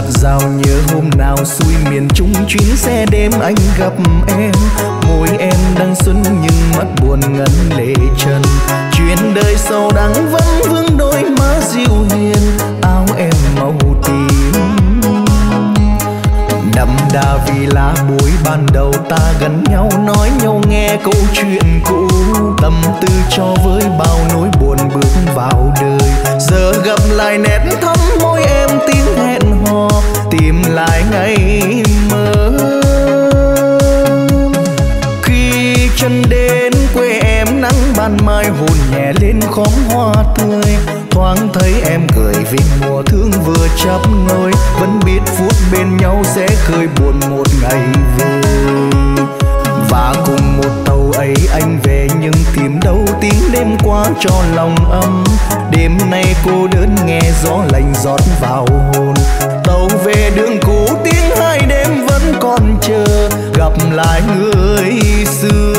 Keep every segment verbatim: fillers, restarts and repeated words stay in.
dào nhớ hôm nào xuôi miền Trung chuyến xe đêm anh gặp em. Môi em đang xuân nhưng mắt buồn ngấn lệ trần. Chuyện đời sầu đắng vẫn vương đôi má dịu hiền, áo em màu tím. Đậm đà vì lá buổi ban đầu ta gần nhau, nói nhau nghe câu chuyện cũ. Tâm tư cho với bao nỗi buồn bước vào đời. Giờ gặp lại nét thắm môi em tiếng hẹn hò, tìm lại ngày mơ. Khi chân đến quê em nắng ban mai hồn nhẹ lên khóm hoa tươi. Thoáng thấy em cười vì mùa thương vừa chắp nối. Vẫn biết phút bên nhau sẽ khơi buồn một ngày về. Và cùng một tàu ấy anh về nhưng tìm đâu tiếng đêm qua cho lòng ấm. Đêm nay cô đơn nghe gió lạnh rót vào hồn. Tàu về đường cũ tiếng hai đêm vẫn còn chờ gặp lại người xưa.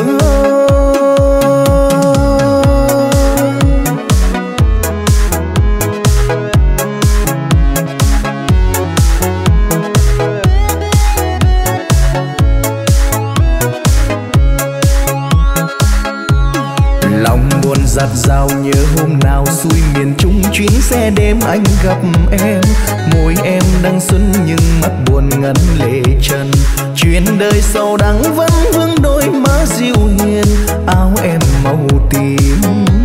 Giặt rào nhớ hôm nào xuôi miền Trung chuyến xe đêm anh gặp em. Môi em đang xuân nhưng mắt buồn ngấn lệ trần. Chuyện đời sầu đắng vẫn vương đôi má dịu hiền, áo em màu tím.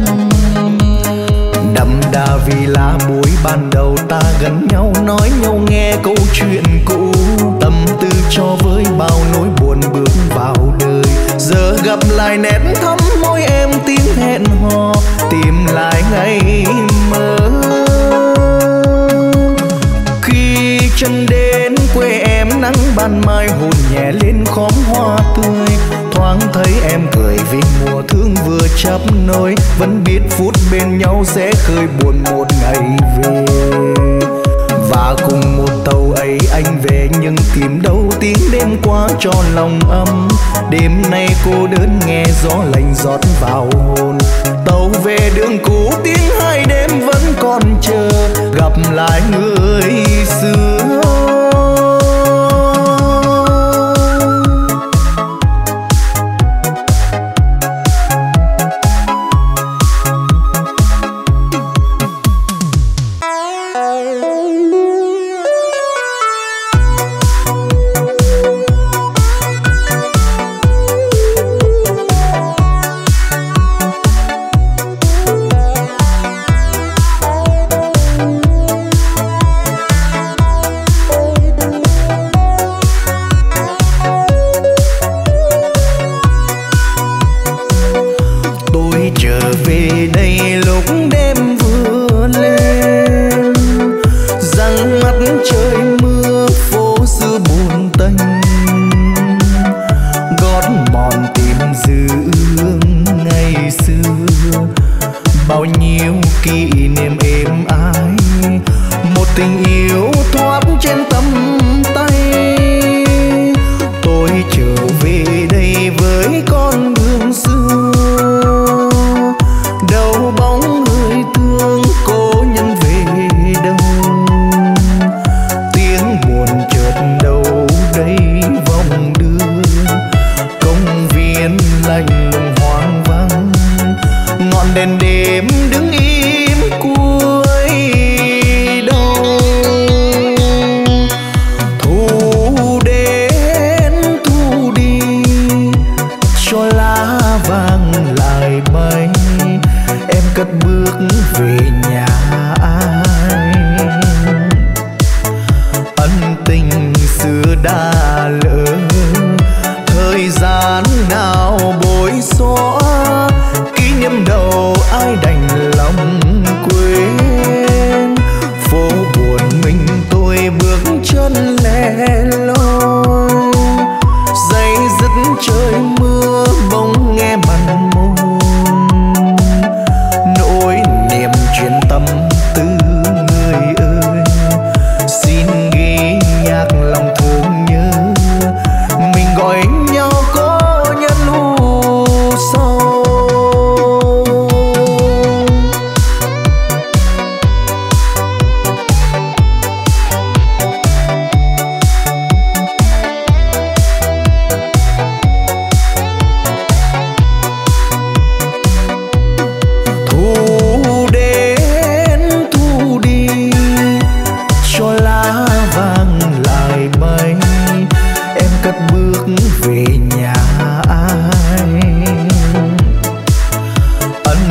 Đậm đà vì lá buổi ban đầu ta gần nhau, nói nhau nghe câu chuyện cũ. Tâm tư cho với bao nỗi buồn bước vào đời. Giờ gặp lại nét thắm môi em tiếng hẹn hò, tìm lại ngày mơ. Khi chân đến quê em nắng ban mai hồn nhẹ lên khóm hoa tươi. Thoáng thấy em cười vì mùa thương vừa chắp nối. Vẫn biết phút bên nhau sẽ khơi buồn một ngày về. Và cùng một tàu ấy anh về nhưng tìm đâu tiếng đêm qua cho lòng ấm. Đêm nay cô đơn nghe gió lạnh rót vào hồn. Tàu về đường cũ tiếng hai đêm vẫn còn chờ gặp lại người xưa.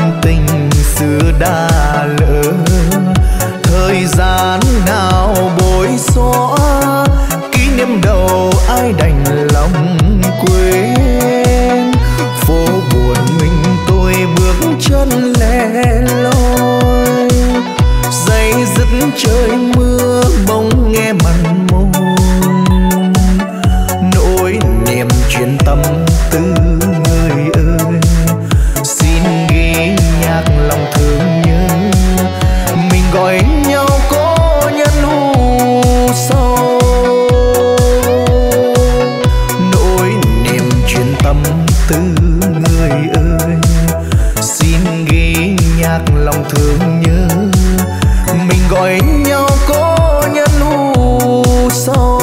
tình xưa đã lỡ, thời gian nào bối xóa kỷ niệm đầu ai đành lòng quên. Phố buồn mình tôi bước chân lẻ loi, dây dứt trời mưa bỗng nghe mặn môi, nỗi niềm chuyên tâm tư người ơi. Xin ghi nhạc lòng thương nhớ, mình gọi nhau có nhân u sâu, nỗi niềm chuyên tâm tư người ơi. Xin ghi nhạc lòng thương nhớ, mình gọi nhau có nhân u sâu.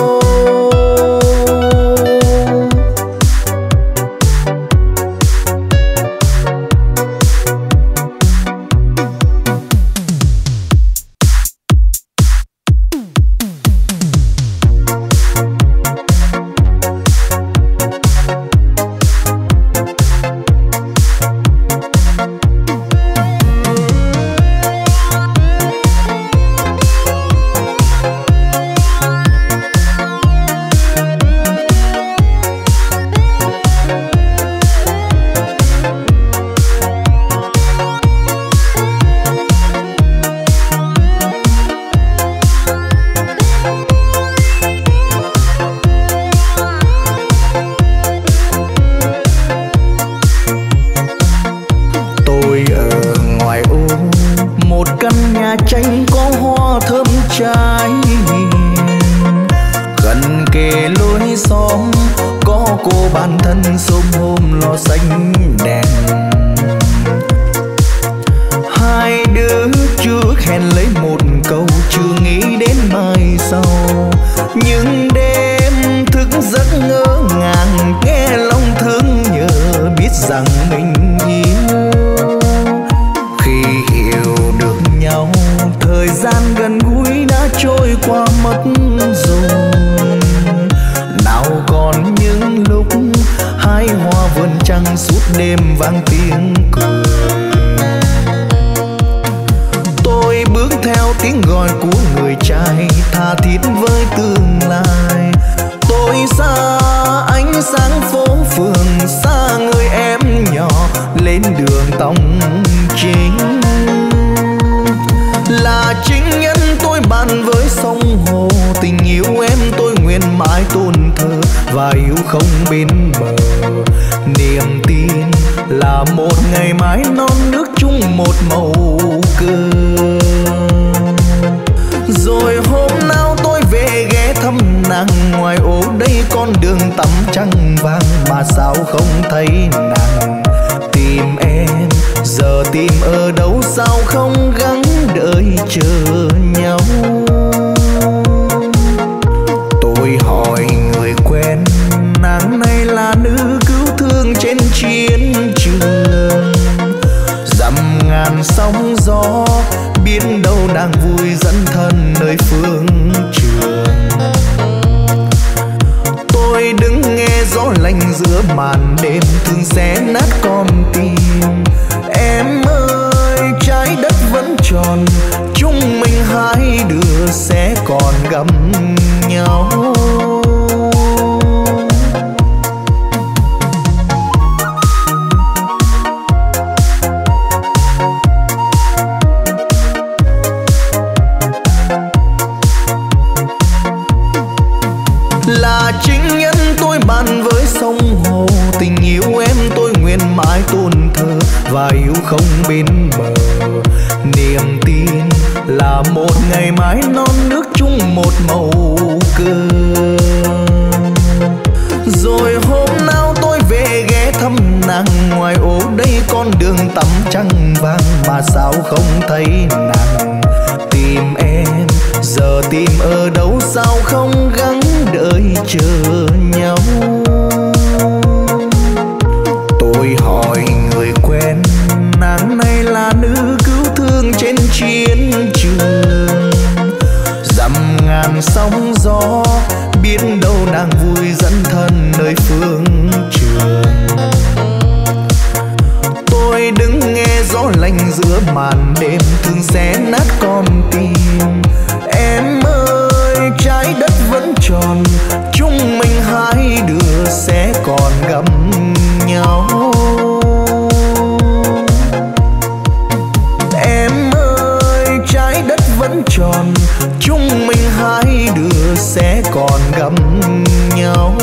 giữa màn đêm thường xé nát con tim. Em ơi trái đất vẫn tròn, chúng mình hai đứa sẽ còn gặp nhau. Em ơi trái đất vẫn tròn, chúng mình hai đứa sẽ còn gặp nhau.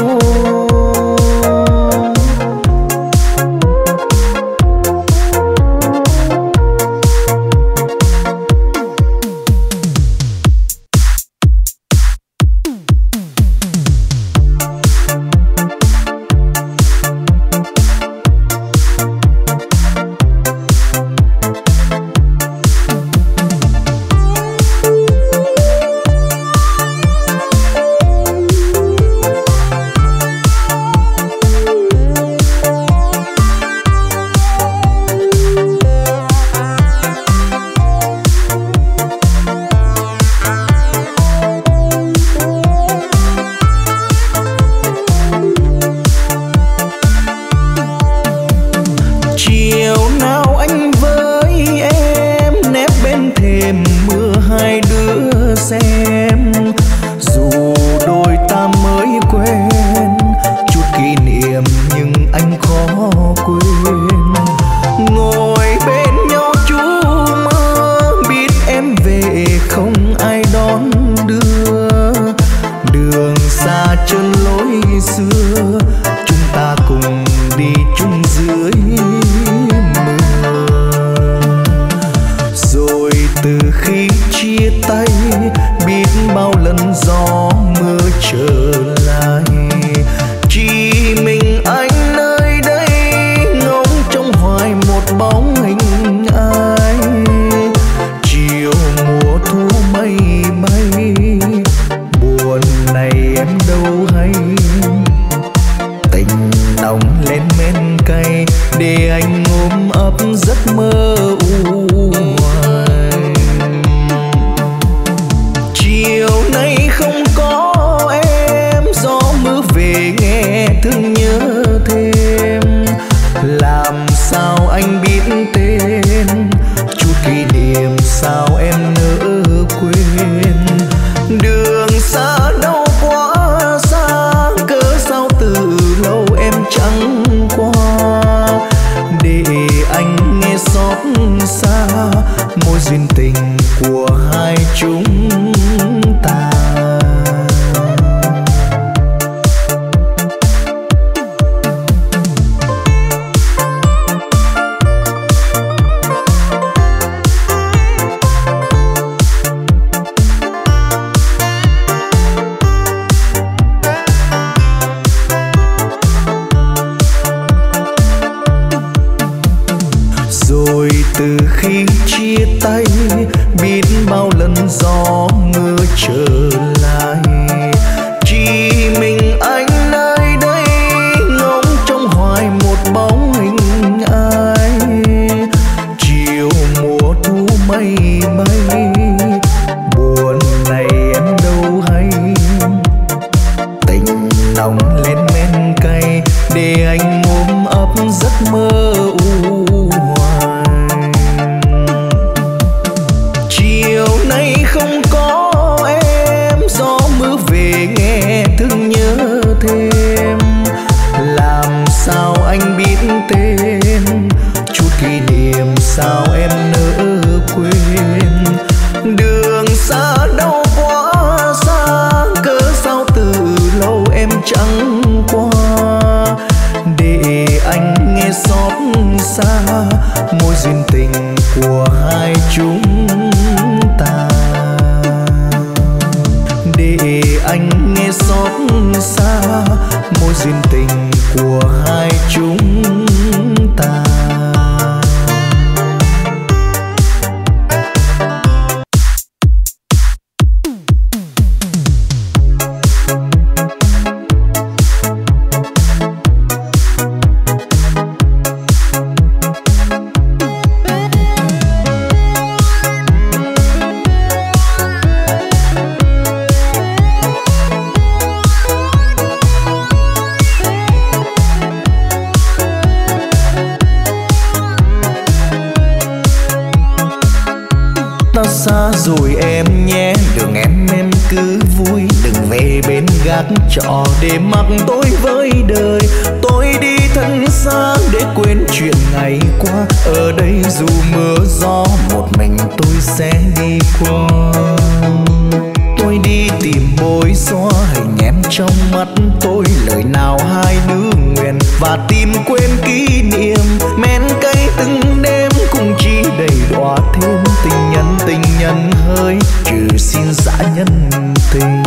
xa rồi em nhé, đường em em cứ vui, đừng về bên gác trọ để mặc tôi với đời. Tôi đi thân xa để quên chuyện ngày qua, ở đây dù mưa gió một mình tôi sẽ đi qua. Tôi đi tìm bối xóa hình em trong mắt tôi, lời nào hai đứa nguyện và tìm quên kỷ niệm. Men cay từng đêm cùng chỉ đầy đọa thêm tình nhân, tình nhân hơi trừ xin dã nhân tình.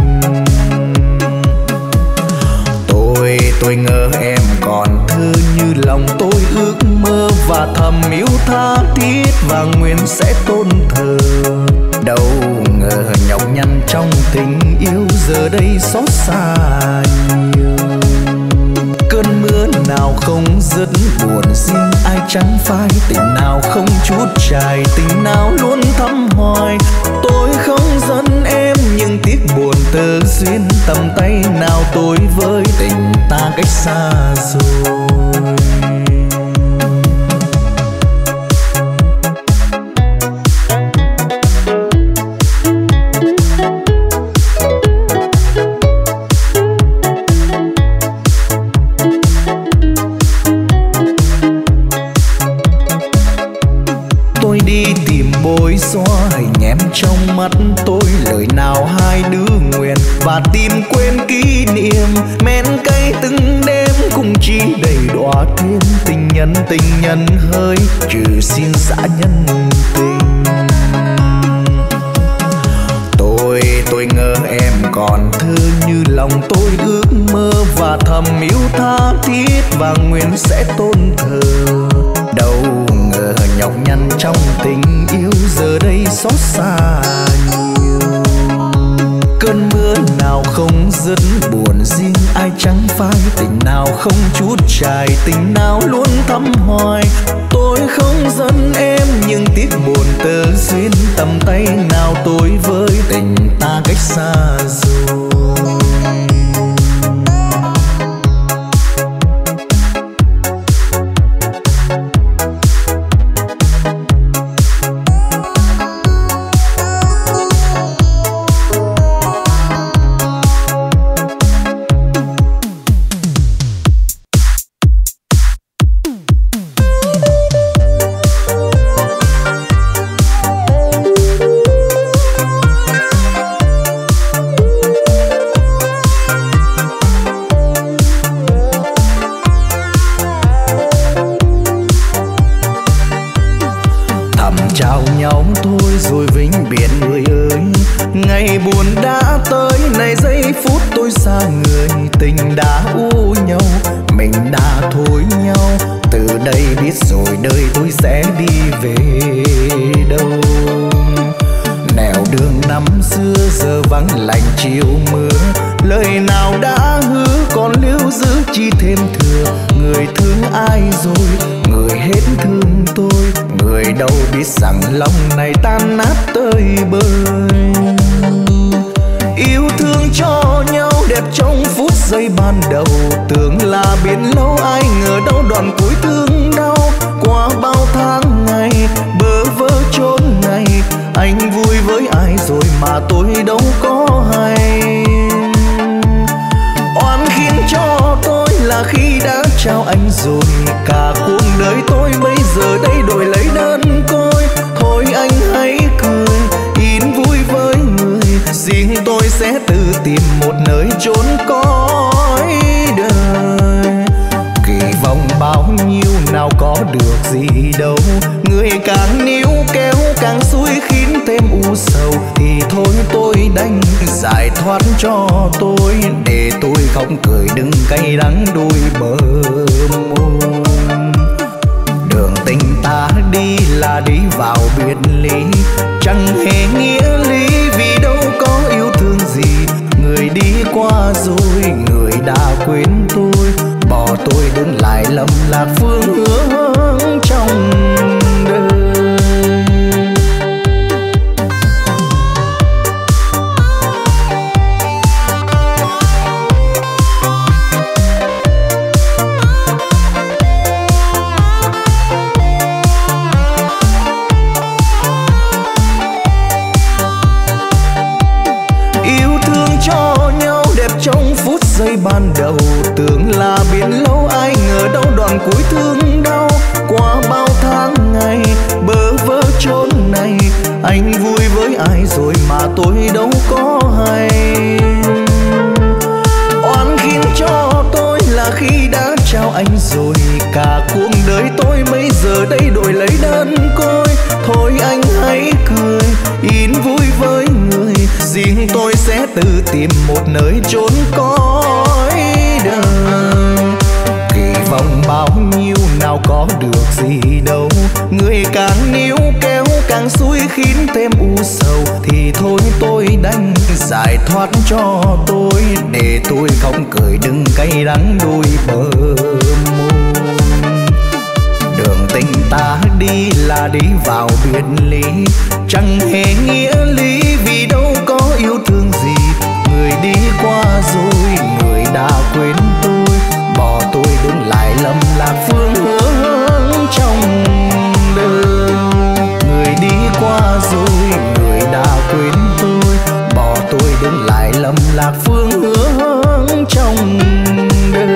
Tôi tôi ngỡ em còn thơ như lòng tôi ước mơ, và thầm yêu tha thiết và nguyện sẽ tôn thờ. Đâu ngờ nhọc nhằn trong tình yêu giờ đây xót xa nhiều. Cơn mưa nào không dứt buồn riêng ai chẳng phai, tình nào không chút trải, tình nào luôn thắm hoài. Tôi không giận em nhưng tiếc buồn tơ duyên, tầm tay nào tôi với tình ta cách xa rồi. Xóa hình em trong mắt tôi, lời nào hai đứa nguyện và tìm quên kỷ niệm. Men cay từng đêm cùng chỉ đầy đọa thêm tình nhân, tình nhân hơi trừ xin dã nhân tình. Tôi tôi ngỡ em còn thơ như lòng tôi ước mơ, và thầm yêu tha thiết và nguyện sẽ tôn thờ. Đâu ngờ nhọc nhằn trong tình yêu giờ đây xót xa nhiều. Cơn mưa nào không dứt buồn riêng ai chẳng phai, tình nào không chút trải, tình nào luôn thắm hoài. Tôi không giận em nhưng tiếc buồn tơ duyên, tầm tay nào tôi với tình ta cách xa rồi. say ban đầu, tưởng là biển lâu ai ngờ đâu đoạn cuối thương đau. Qua bao tháng ngày bơ vơ chốn này, anh vui với ai rồi mà tôi đâu có hay. Oan khiến cho tôi là khi đã trao anh rồi, cả cuộc đời tôi bây giờ đây đổi lấy đơn côi. Thôi anh hãy cười, yên vui với người, riêng tôi sẽ tự tìm một nơi chốn cõi đời. Kỳ vọng bao nhiêu nào có được gì đâu, người càng níu kéo càng xui khiến thêm u sầu. Thì thôi tôi đành giải thoát cho tôi, để tôi không cười đừng cay đắng đôi bờ môi. Đường tình ta đi là đi vào biệt ly, chẳng hề nghĩa lý vì đâu có yêu thương gì. Người đi qua rồi, người đã quên tôi, bỏ tôi đứng lại lầm lạc phương hướng trong đời. Người đi qua rồi, người đã quên tôi, bỏ tôi đứng lại lầm lạc phương hướng trong đời.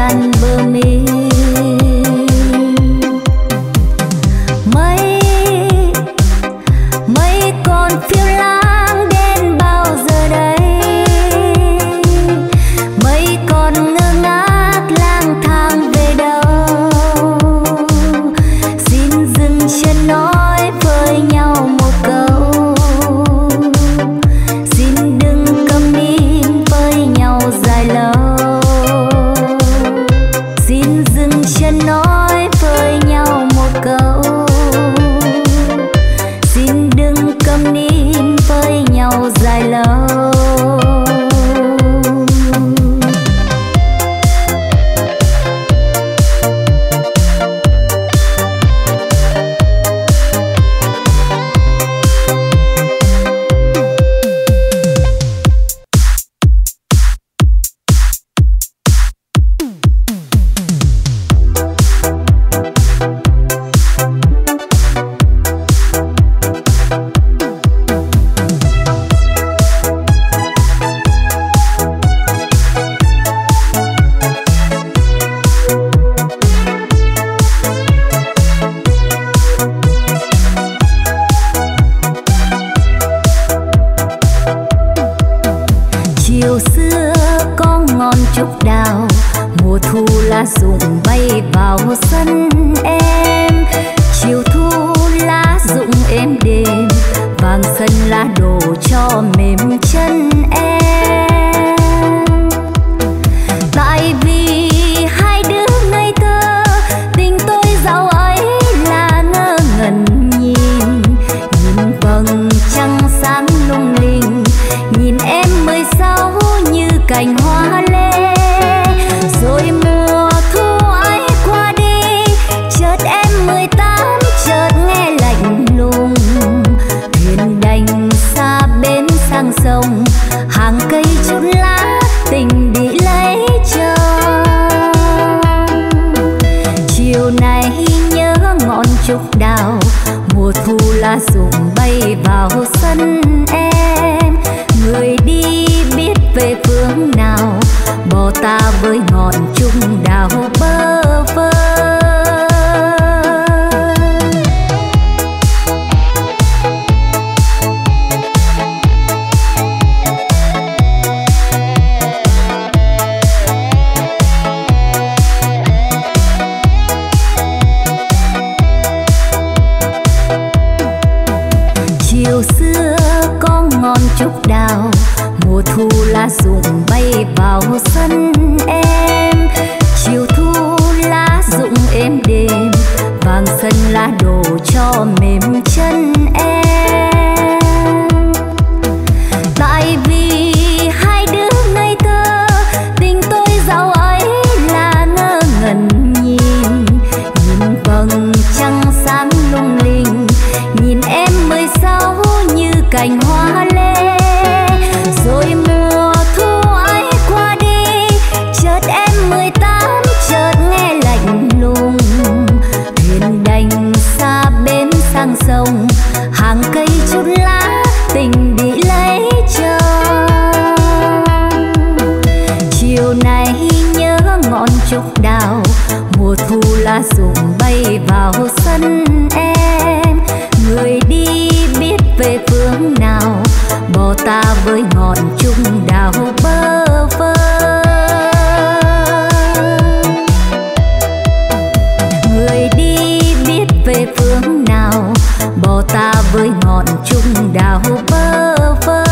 tràn bờ mi. Mây mây còn phiêu lãng đến bao giờ đây, mây còn ngơ ngác lang thang về đâu. Xin dừng chân nói với nhau một câu, xin đừng câm nín với nhau dài lâu. Xin dừng chân nói với nhau một câu, xin đừng câm nín với nhau dài lâu. Chiều xưa có ngọn trúc đào, mùa thu lá rụng bay vào sân em. Chiều thu lá rụng êm đềm, vàng sân lá đổ cho mềm chân em. Tại vì hai đứa ngây thơ, tình tôi dạo ấy là ngơ ngẩn nhìn. Nhìn vầng trăng sáng lung linh, nhìn em mới sáu như cành hoa lê. Rồi mùa thu ấy qua đi, chợt em mười tám chợt nghe lạnh lùng. Thuyền đành xa bến sang sông, hàng cây chút lá tình bị lấy chồng. Chiều này nhớ ngọn trúc đào, mùa thu lá rụng bay vào sân em. Người đi biết về phương nào, bỏ ta với ngọn trúc đào bơ vơ. Chiều xưa có ngọn trúc đào, mùa thu lá rụng bay vào sân em. Chiều thu lá rụng êm đềm, vàng sân lá đổ cho mềm chân em. Tại vì hai đứa ngây thơ, tình tôi dạo ấy là ngơ ngẩn nhìn. Nhìn vầng trăng sáng lung linh, nhìn em mới sáu như cành hoa lê. Rồi mùa thu ấy qua đi, chợt em mười tám chợt nghe lạnh lùng. Thuyền đành xa bến sang sông, hàng cây chút lá tình bị lấy chồng. Chiều này nhớ ngọn trúc đào, mùa thu lá rụng bay vào sân em. Người đi biết về phương nào, bỏ ta với ngọn trúc đào bơ vơ. Người đi biết về phương nào, bỏ ta với ngọn trúc đào bơ vơ.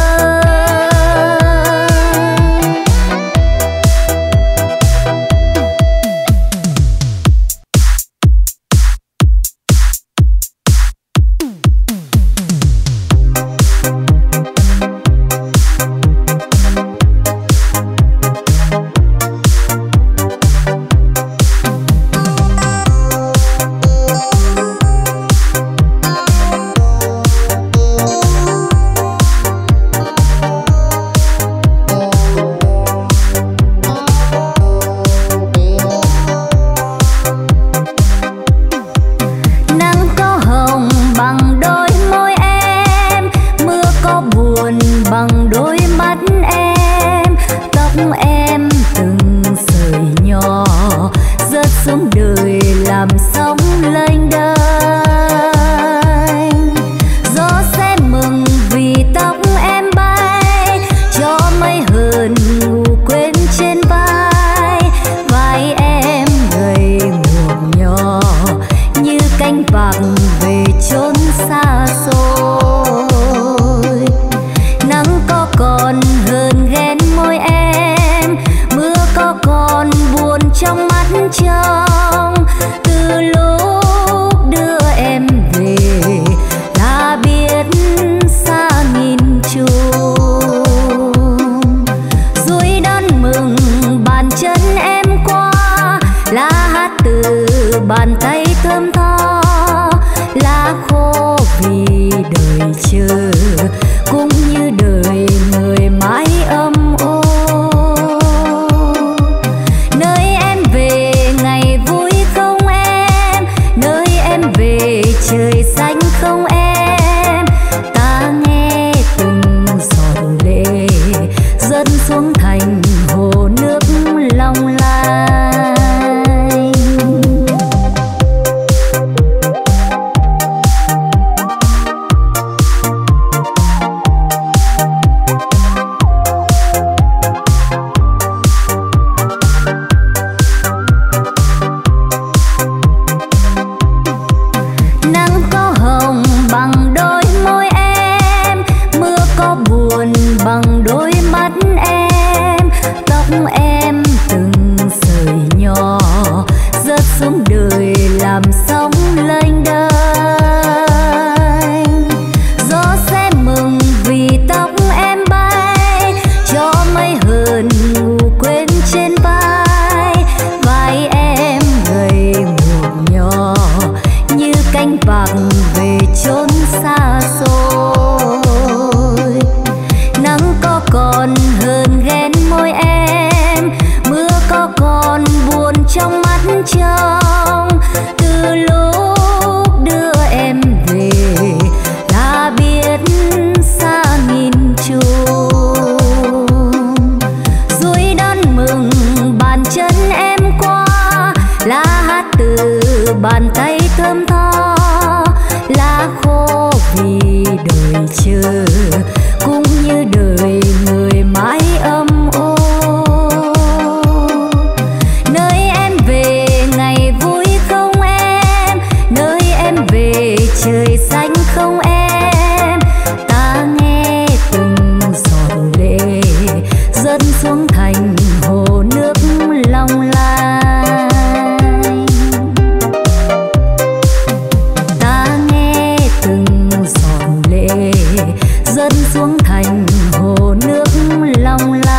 rớt xuống đời làm sóng lênh đênh. Gió sẽ mừng vì tóc em bay, cho mây hờn ngủ quên trên vai. Vai em gầy nguộc nhỏ như cánh bạc về chốn xa xôi. Nắng có còn hờn ghen môi em, mưa có còn buồn trong mắt trong. Từ lúc đưa em về đã biết xa nghìn trùng. Dưới đón mừng bàn chân em qua, lá hát từ bàn tay thơm tho. Lá khô vì đời chờ, cũng như đời người mãi âm ô. Nơi em về ngày vui không em, nơi em về trời xanh không em. Ta nghe từng giọt lệ rơi xuống thành hồ nước long lanh. Nắng có hồng bằng đôi môi em, mưa có buồn bằng đôi mắt em. Tóc em từng sợi nhỏ rớt xuống đời làm sóng lênh đênh. Gió sẽ mừng vì tóc em bay, cho mây hờn ngủ quên trên vai. Vai em gầy nguộc nhỏ như cánh bạc về chốn xa xôi. Nắng có còn hờn ghen môi em, mưa có còn buồn trong mắt trong. Từ lúc đưa em về đã biết xa nghìn trùng. Dưới đón mừng bàn chân em qua, lá hát từ bàn tay thơm tho. Lá khô vì đời chờ, cũng như đời người mãi âm ô. Nơi em về ngày vui không em, nơi em về trời xanh không em. Ta nghe từng giọt lệ rơi xuống thành hồ nước long lanh. Ta nghe từng giọt lệ rơi xuống thành hồ nước long lanh.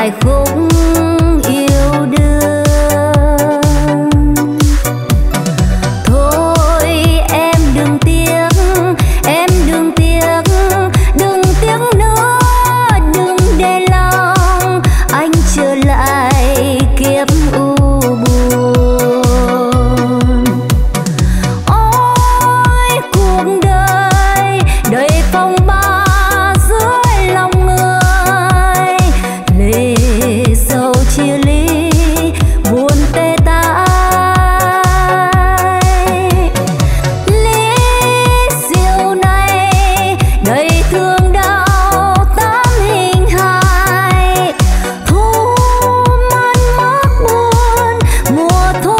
bài khúc yêu đương. Thôi em đừng tiếc, em đừng tiếc, đừng tiếc nữa, đừng để lòng anh trở lại kiếp u buồn. Ôi cuộc đời đầy phong ba dưới lòng người, lệ sầu chia ly buồn tê tái. Ly rượu này đầy thương đau tám hình hài, thu man mác buồn mùa thu.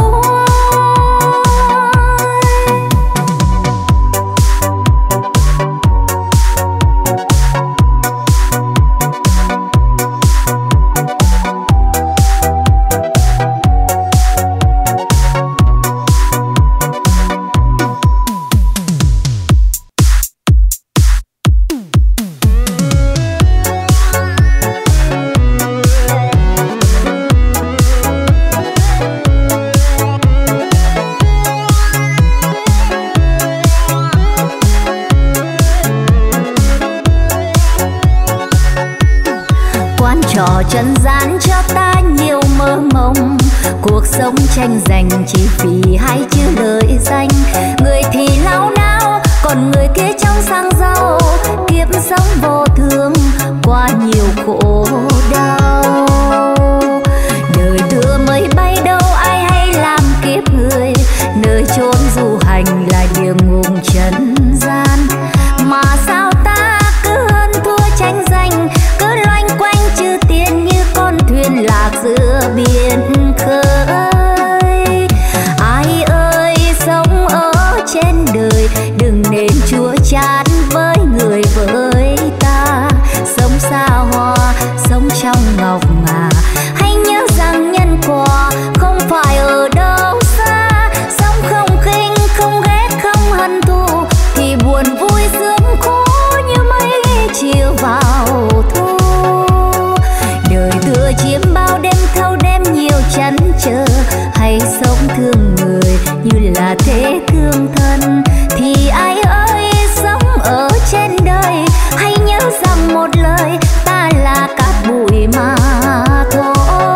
Quán trò trần gian cho ta nhiều mơ mộng, cuộc sống tranh giành chỉ vì hai chữ lợi danh. Người thì lao nao, còn người kia trong sang giàu, kiếp sống vô thường qua nhiều khổ đau. Đời đưa mới bay đâu ai hay làm kiếp người, nơi chốn du hành là địa ngục trần gian. Mà sao ta cứ hơn thua tranh giành, cứ loanh quanh chữ tiền như con thuyền lạc giữa biển khơi. Ai ơi sống ở trên đời đừng nên chúa chán với người với ta. Sống xa hoa, sống trong ngọc ngà, hãy nhớ rằng nhân quả không phải ở đâu xa. Sống không khinh, không ghét, không hận thù, thì buồn vui sướng khổ như mây chiều vào thu. Đời tựa chiếm bao đêm thâu đêm nhiều chăn trở, hay sống thương người như là thế thương thân. Thì ai ơi sống ở trên đời hãy nhớ rằng một lời, ta là cát bụi mà thôi.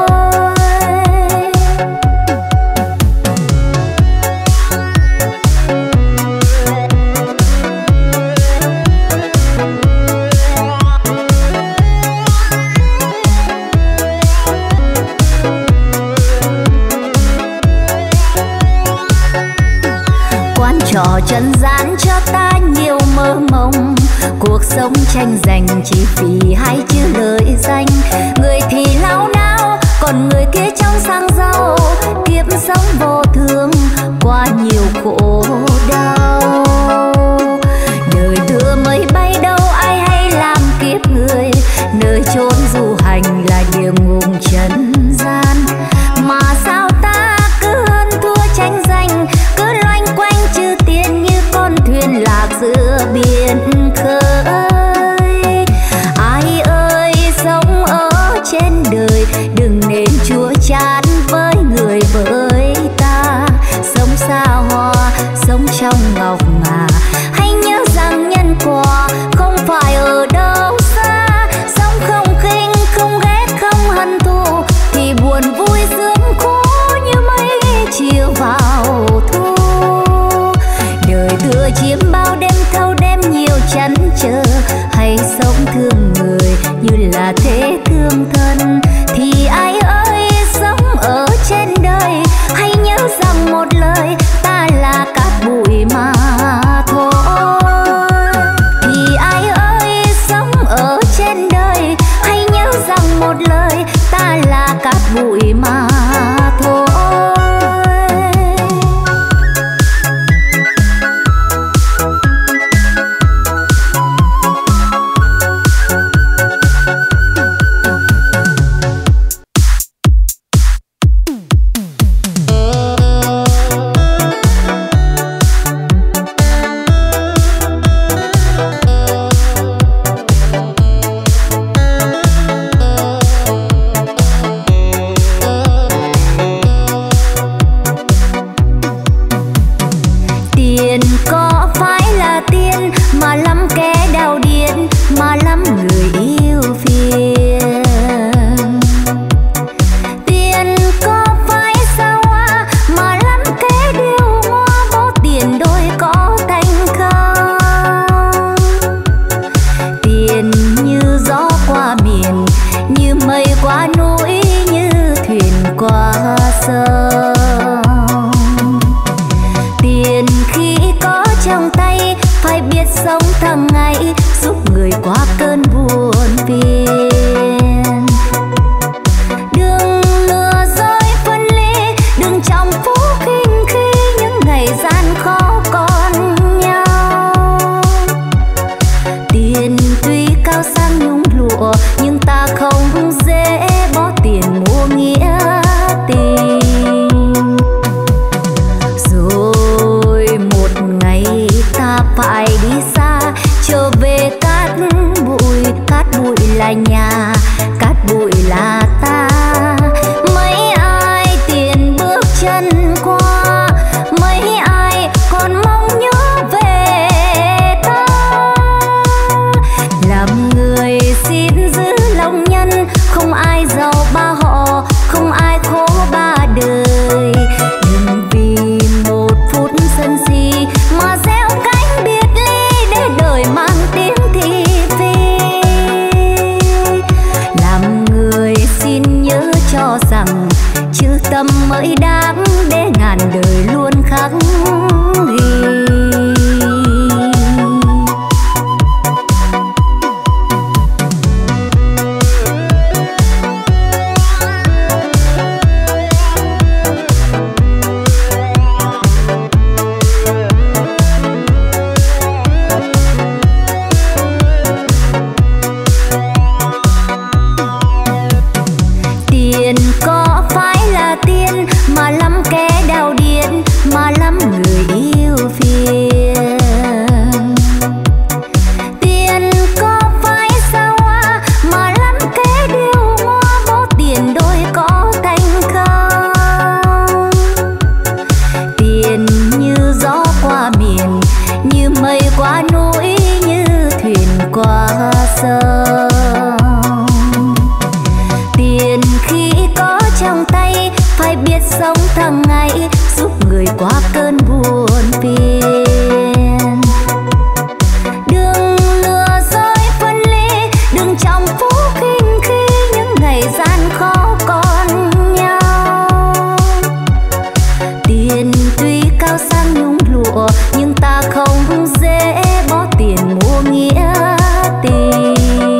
Quán trò trần gian cho ta nhiều mơ mộng, cuộc sống tranh giành chỉ vì hai chữ lợi danh. Người thì lao nao, còn người kia trong sang giàu, kiếp sống vô thường qua nhiều khổ đau. Đời đưa mới bay đâu ai hay làm kiếp người, nơi chốn du hành là địa ngục trần gian. Mà sao ta cứ hơn thua tranh giành, cứ loanh quanh chữ tiền như con thuyền lạc giữa biển khơi. Ai ơi sống ở trên đời đừng nên chúa chán với người với ta. Sống xa hoa, sống trong ngọc ngà, hãy nhớ rằng nhân quả không phải ở đâu xa. Sống không khinh, không ghét, không hận thù, thì buồn vui sướng khổ như mây chiều vào thu. Đời tựa chiếm bao đêm thâu đêm nhiều chăn trở, hay sống thương người như là thế thương thân. Thì ai qua sông. Tiền khi có trong tay phải biết sống thằng ngày, giúp người qua cơn buồn phiền. Đừng lừa dối phân ly, đừng trọng phú khinh khi những ngày gian khó còn nhau. Tiền tuy cao sang nhung lụa, nhưng ta không dễ bỏ tiền mua nghĩa tình. Rồi một ngày ta phải đi xa, trở về cát bụi, cát bụi là nhà, cát bụi là ta. Mấy ai tiền bước chân qua, mấy ai còn mong nhớ về ta. Làm người xin giữ lòng nhân, không ai giàu ba họ, không ai khổ ba đời. Đừng vì một phút sân si mà gieo cánh biệt ly, để đời mang tiếng thị phi. Làm người xin nhớ cho rằng chữ tâm mới đáng, để ngàn đời luôn khắc ghi. Tiền có phải là tiền mà lắm kẻ đào điên, mà lắm người yêu phiền. Tiền có phải sao hoa mà lắm kẻ điêu ngoa, bỏ tiền đôi có thành công. Tiền như gió qua miền, như mây qua núi, như thuyền qua sông. Tiền khi có trong tay phải biết sống thằng ngày, giúp người qua cơn buồn phiền. Đừng lừa dối phân ly, đừng trọng phú khinh khi những ngày gian khó còn nhau. Tiền tuy cao sang nhung lụa, nhưng ta không dễ bỏ tiền mua nghĩa tình.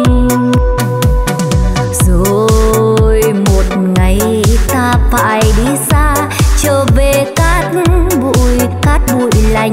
Rồi một ngày ta phải đi xa, trở về cát bụi, cát bụi là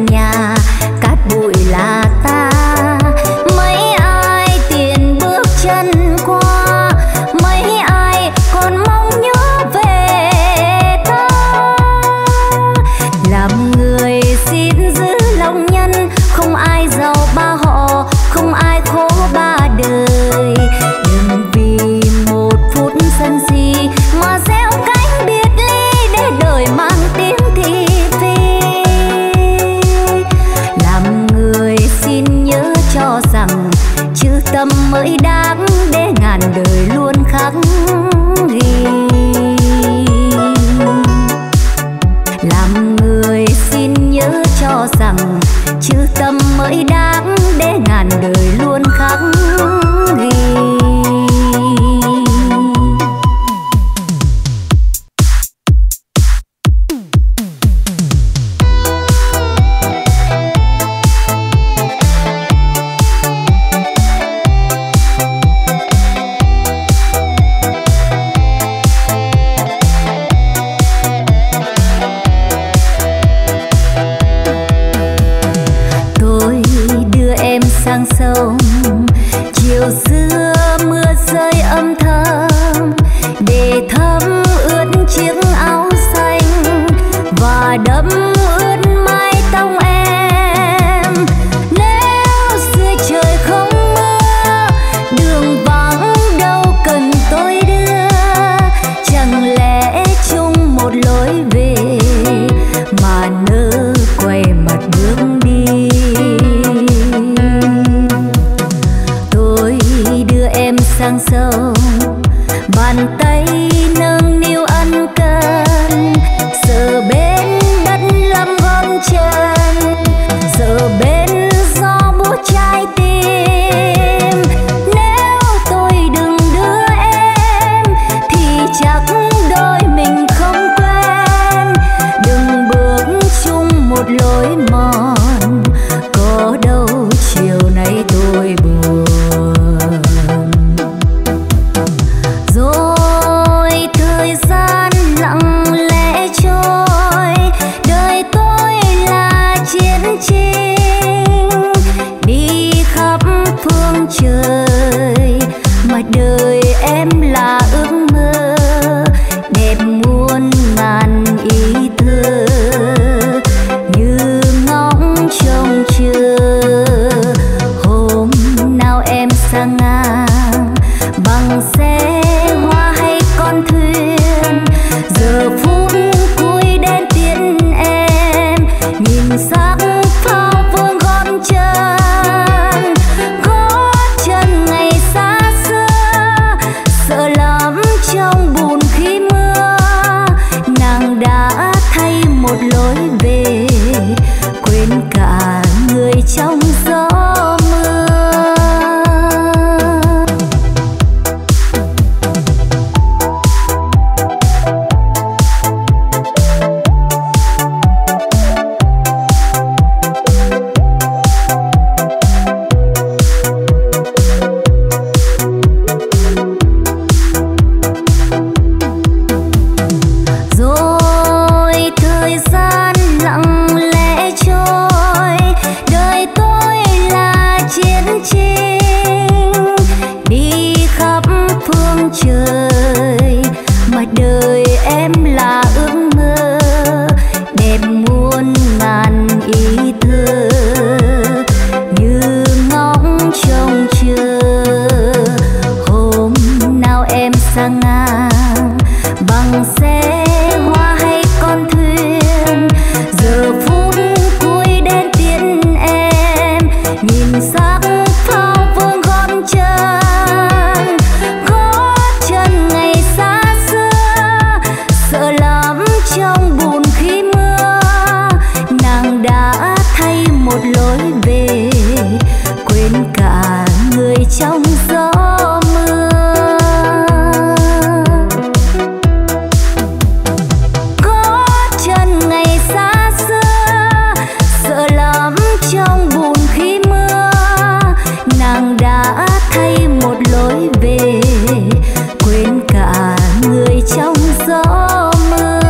trong gió mưa.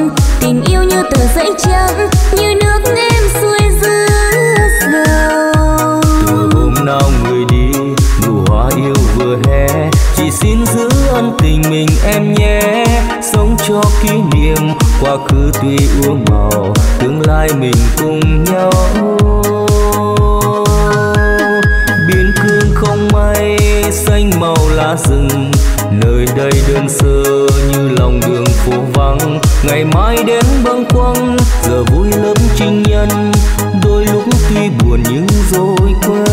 vắng. Tình yêu như tờ giấy trắng, như nước em xuôi giữa dòng. Từ hôm nào người đi, nụ hoa yêu vừa hé, chỉ xin giữ ân tình mình em nhé. Sống cho kỷ niệm, quá khứ tuy úa màu, tương lai mình cùng nhau. Biên cương không mây, xanh màu lá rừng, nơi đây đơn sơ như lòng đường phố vắng. Ngày mai đến bâng khuâng, giờ vui lớp trinh nhân, đôi lúc tuy buồn nhưng rồi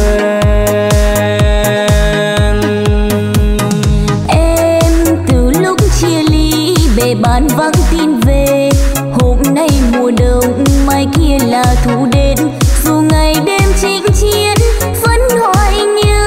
quen. Em từ lúc chia ly, bề bán vắng tin về. Hôm nay mùa đông, mai kia là thu đến. Dù ngày đêm chinh chiến, vẫn hoài nhớ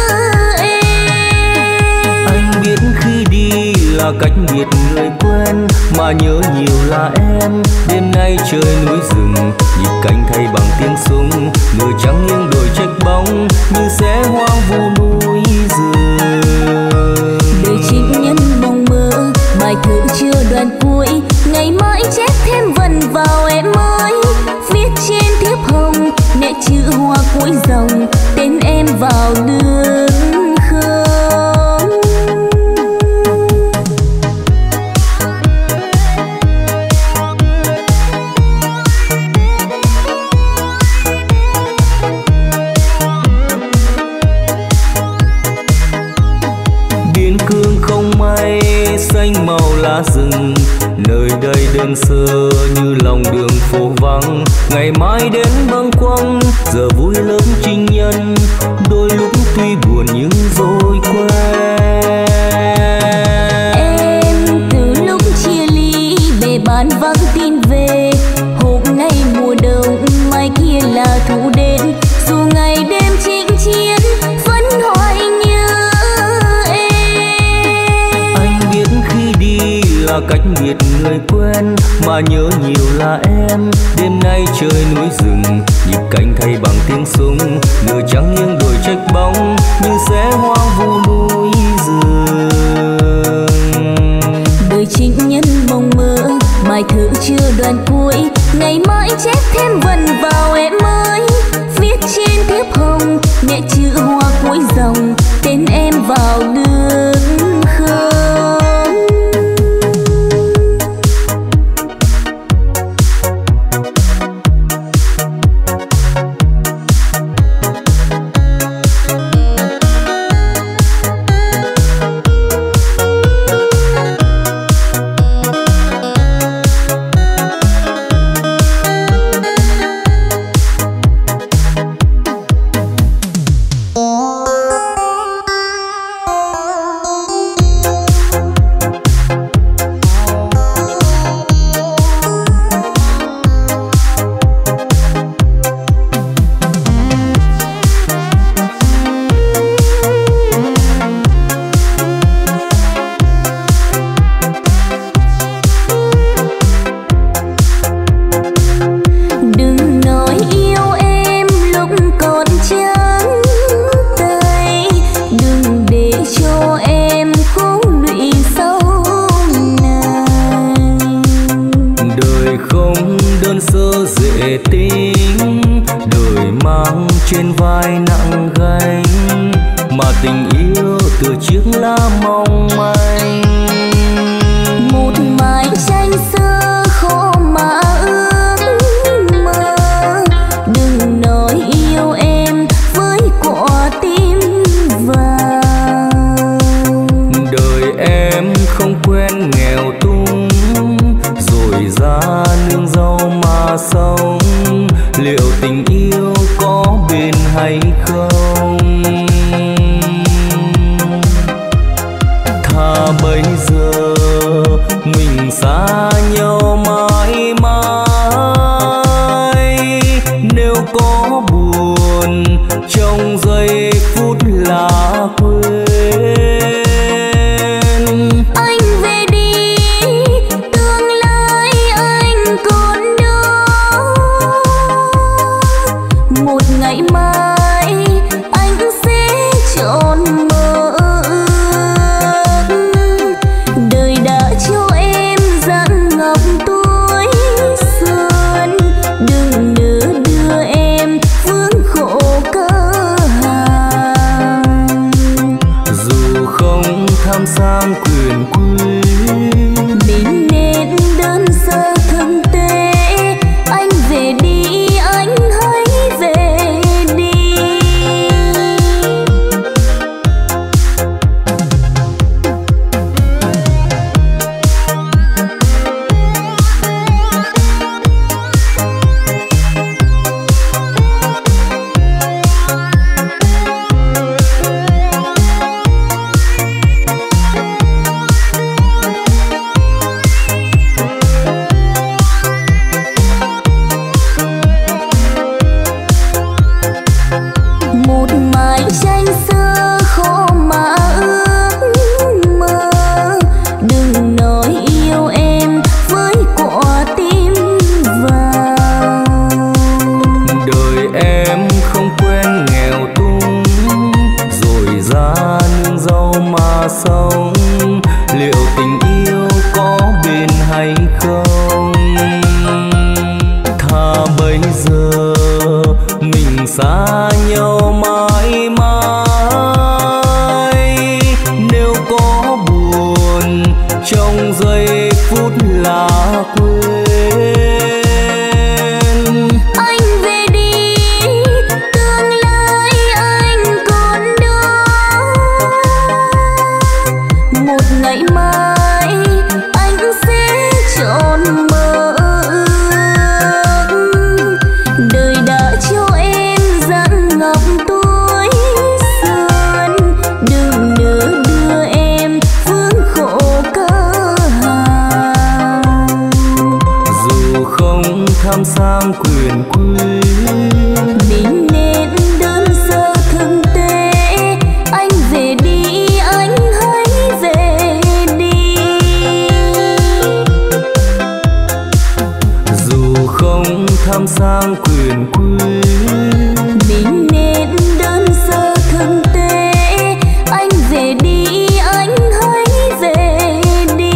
em. Anh biết khi đi là cách biệt người quen, mà nhớ nhiều là em. Đêm nay trời núi rừng, nhịp cánh thay bằng tiếng súng. Nửa trắng nghiêng đồi trách bóng, như sẽ hoang vu núi rừng. Đời trinh nhân mong mơ, bài thơ chưa đoạn cuối. Ngày mai chép thêm vần vào em ơi. Viết trên thiếp hồng, nét chữ hoa cuối dòng, tên em vào đường không. Biên cương không mây, xanh màu lá rừng, nơi đây đơn sơ như lòng đường phố vắng. Ngày mai đến bâng khuâng, giờ vui lớp trinh nhân, đôi lúc tuy buồn nhưng rồi quen. Em từ lúc chia ly, bề bán vắng tin về. Hôm nay mùa đông, mai kia là thu đến. Dù ngày đêm chinh chiến, vẫn hoài nhớ em. Anh biết khi đi là cách biệt người quen, mà nhớ nhiều là em. Đêm nay trời núi rừng, nhịp cánh thay bằng tiếng súng. Nửa trắng nghiêng đồi trách bóng, như sẽ hoang vu núi rừng. Đời trinh nhân mong mơ, bài thơ chưa đoạn cuối. Ngày mai chép thêm vần vào em ơi. Viết trên thiếp hồng, nét chữ hoa cuối dòng, tên em vào đường không. trên vai nặng gánh, mà tình yêu từ chiếc lá mong manh. Một mái tranh xưa khó mà ước mơ, đừng nói yêu em với quả tim vàng. Đời em không quen nghèo túng, rồi ra nương dâu mà sống. Liệu tình yêu có bền hay không? Thà bênh công. Thà bây giờ mình xa nhau mãi mãi, nếu có buồn trong giây phút là quên. Anh về đi, tương lai anh còn đó. Một ngày mai anh sẽ tròn mơ ước. Đời đã cho em dáng ngọc tuổi xuân, đừng nỡ đưa em phương khổ cơ hàng. Dù không tham sang quyền quý, mình nên đơn sơ thực tế. Anh về đi, anh hãy về đi. dù không tham sang quyền quý, Mình nên đơn sơ thực tế. Anh về đi, anh hãy về đi.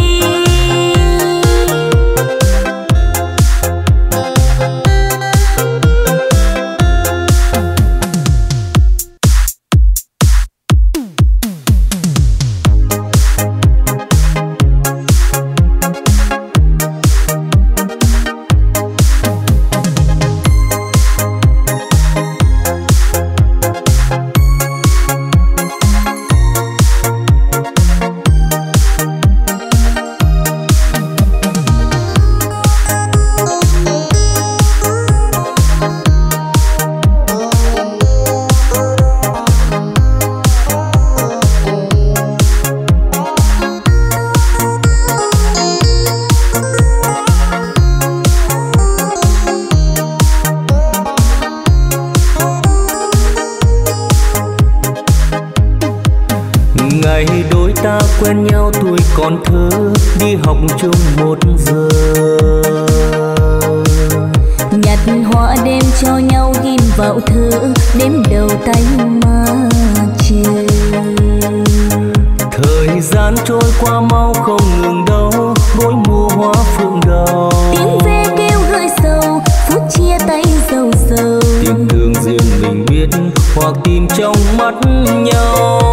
ngày đôi ta quen nhau tuổi còn thơ, đi học chung một giờ. Nhặt hoa đêm cho nhau ghim vào thơ, đêm đầu tay mà chờ. Thời gian trôi qua mau không ngừng đâu, mỗi mùa hoa phượng đào. Tiếng ve kêu gợi sầu, phút chia tay dầu dầu. Tiếng thương riêng mình biết, hoặc tìm trong mắt nhau.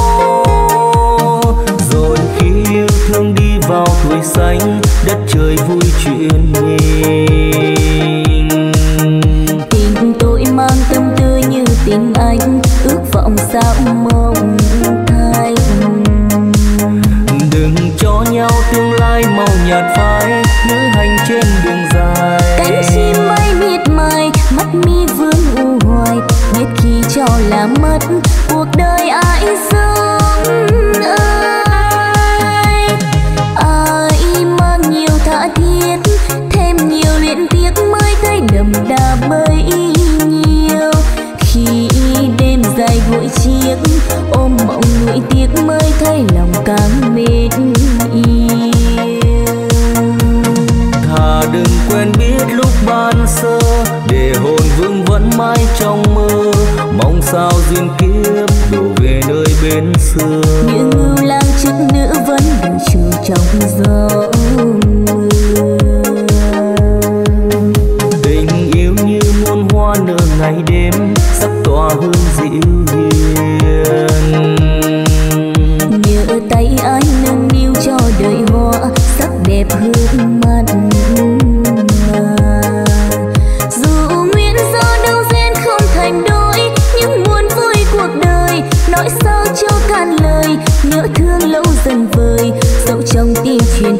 Rồi khi yêu thương đi vào tuổi xanh, đất trời vui chuyện mình. Tình tôi mang tâm tư như tình anh, ước vọng sao mong thay. Đừng cho nhau tương lai màu nhạt phai, nữ hành trên đường dài. Cánh chim bay miệt mài, mắt mi vương u hoài. Biết khi cho là mất, cuộc đời ai sống ai. Ai mang nhiều tha thiết, thêm nhiều luyện tiếc mới thấy đậm đà bấy nhiêu. Khi đêm dài gội chiếc, ôm mộng nuối tiếc mới thấy lòng càng mệt yêu. Thà đừng quen biết lúc ban sơ, để hồn vương vẫn mãi trong mơ. Mong sao duyên kiếp đổ về nơi bên xưa. Những ưu lang chức nữ vẫn đủ trừ trong gió mưa. Tình yêu như muôn hoa nở ngày đêm, sắc tỏa hương dịu hiền. Nhớ tay anh nâng niu cho đời hoa, sắc đẹp hương mắt mà. Dù nguyên do đâu duyên không thành đôi, nhưng muốn vui cuộc đời nói sao cho cạn lời. Nhớ thương lâu dần vơi, dẫu trong tim truyền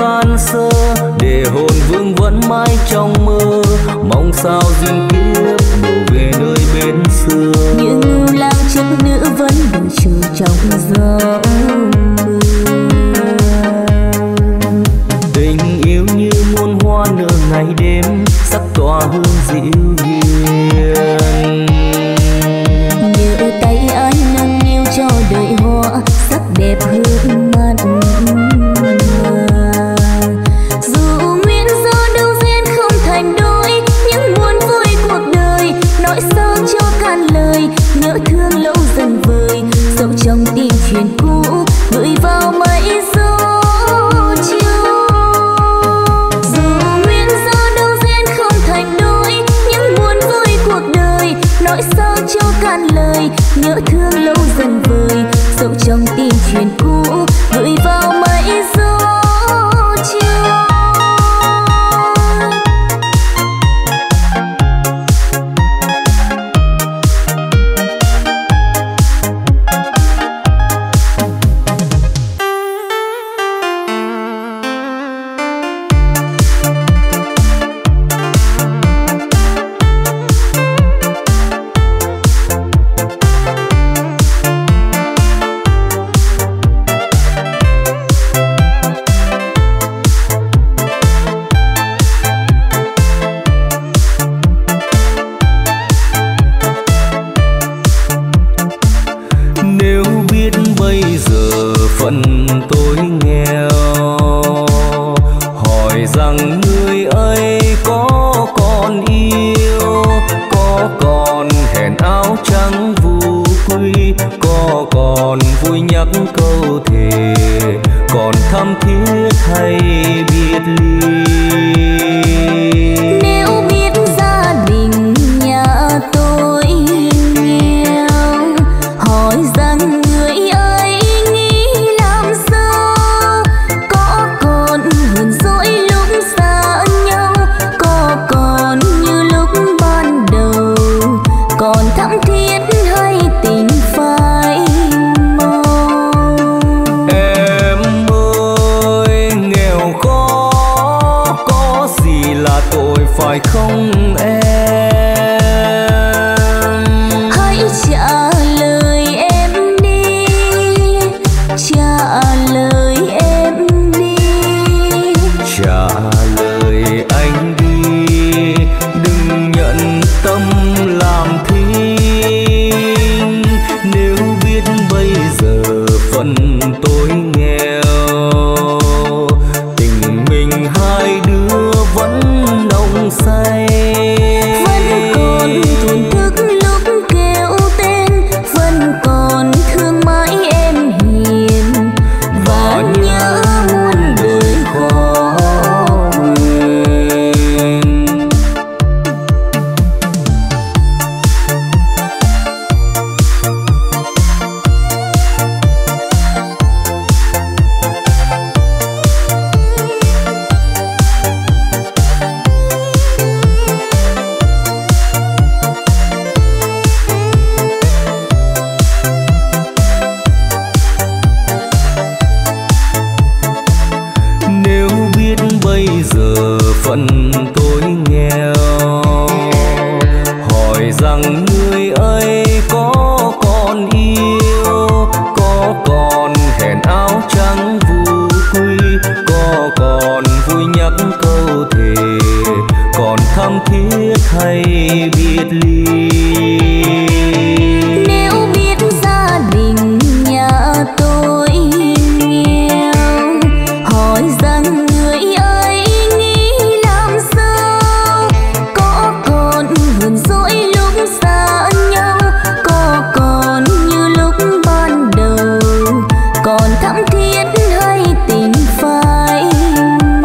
ban sơ, để hồn vương vẫn mãi trong mơ, mong sao duyên kiếp đổ về nơi bên xưa. Những ngưu lang chức nữ vẫn đợi chờ trong gió mưa. Tình yêu như muôn hoa nở ngày đêm, sắc tỏa hương dịu hiền. Nhớ tay ai nâng niu cho đời hoa, sắc đẹp hương mặn mà. Dù nguyên do đâu duyên không thành đôi, những buồn vui cuộc đời, nỗi sâu cho cạn lời, nhớ thương lâu dần vơi, dẫu trong tim chuyện cũ gửi vào mây gió chiều. Dù nguyên do đâu duyên không thành đôi, những buồn vui cuộc đời, nỗi sâu cho cạn lời, nhớ thương lâu dần vơi, dẫu trong tim chuyện cũ gửi vào mây gió chiều.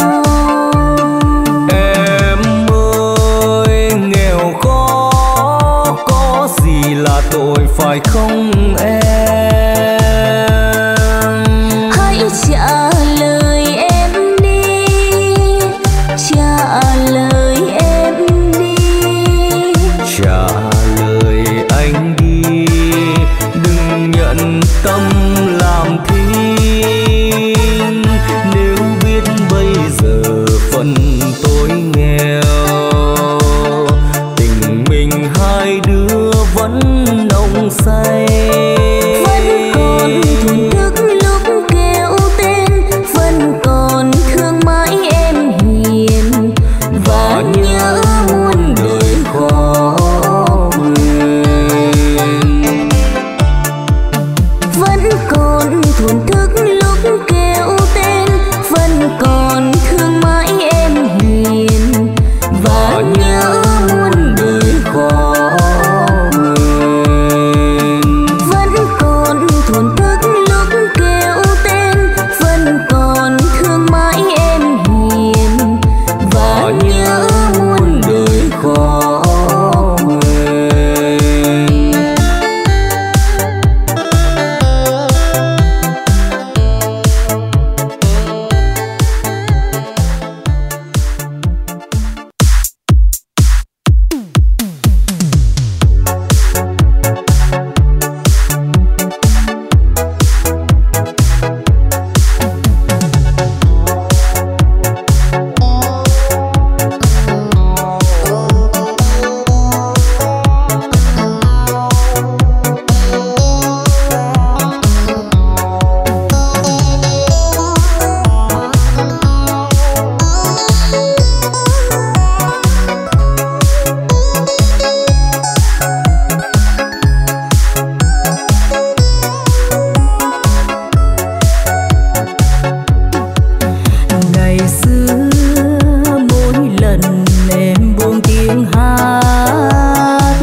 Em ơi nghèo khó phần tôi nghèo, tình mình hai đứa vẫn nồng say. Vẫn còn thổn thức lúc kêu tên, vẫn còn thương mãi em hiền, và nhớ muôn đời khó quên. Vẫn còn thổn thức lúc kêu tên, vẫn còn thương mãi em hiền, và nhớ muôn đời khó quên. Vẫn còn thổn thức lúc kêu tên, vẫn còn thương mãi em hiền, và nhớ muôn đời khó quên. Ngày xưa mỗi lần em buông tiếng hát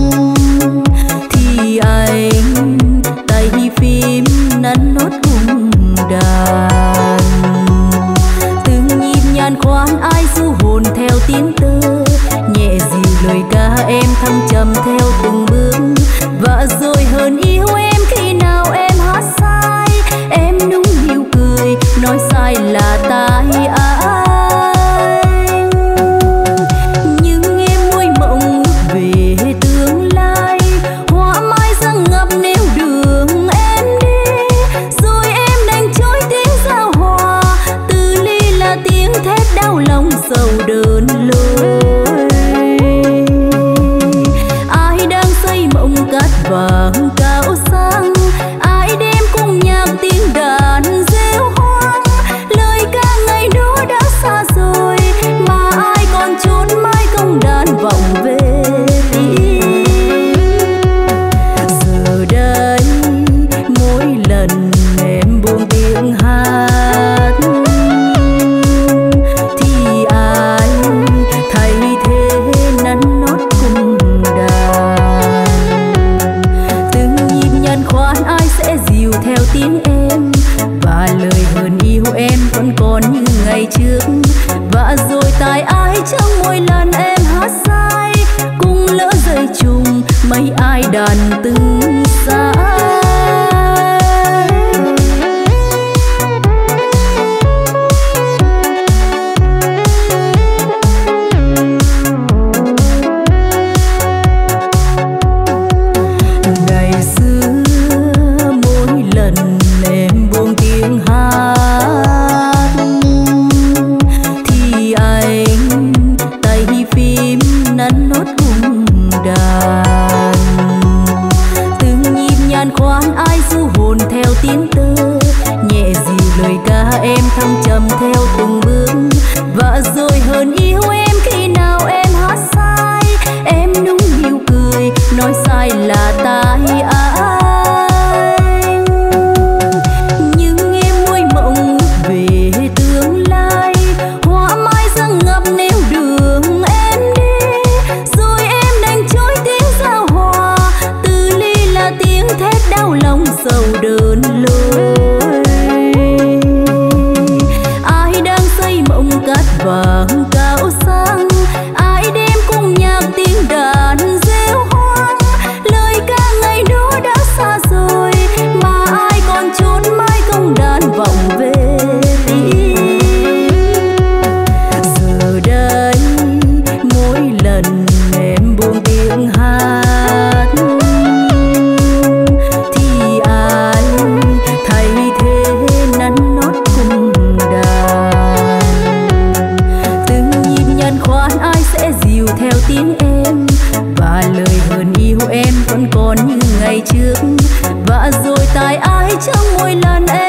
thì anh tay phím nắn nốt cùng đàn, từng nhịp nhàn khoan ai du hồn theo tiếng tơ, nhẹ dịu lời ca em thăng trầm theo từng bước, và rồi hơn yêu em khi nào em hát sai, em nũng nịu cười nói sai là tại anh. Nhưng em nuôi mộng ước về tương lai, hoa mai răng ngập nếu đường em đi, rồi em đành trôi tiếng giao hòa, từ ly là tiếng thét đau lòng sầu đơn lối. Ai đang xây mộng cát vàng cao sang, ai đêm cùng nhạc tiếng đàn reo hoang, lời ca ngày đó đã xa rồi, mà ai còn chốn mãi công đàn vọng về tim. Giờ đây mỗi lần em buông tiếng hát thì ai thay thế nắn nót cùng đàn, từng nhịp nhàn khoan ai sẽ dìu theo tiếng em, và lời hờn yêu em vẫn còn như ngày trước, và rồi tại ai trong mỗi lần em hát sai, cùng lỡ dây trùng mấy ai đàn từng sai. Ngày xưa mỗi lần em buông tiếng hát thì anh tay phím nắn nốt cùng đàn, từng nhịp nhàn theo tiếng em, và lời hờn yêu em vẫn còn như ngày trước. Và rồi tại ai trong mỗi lần em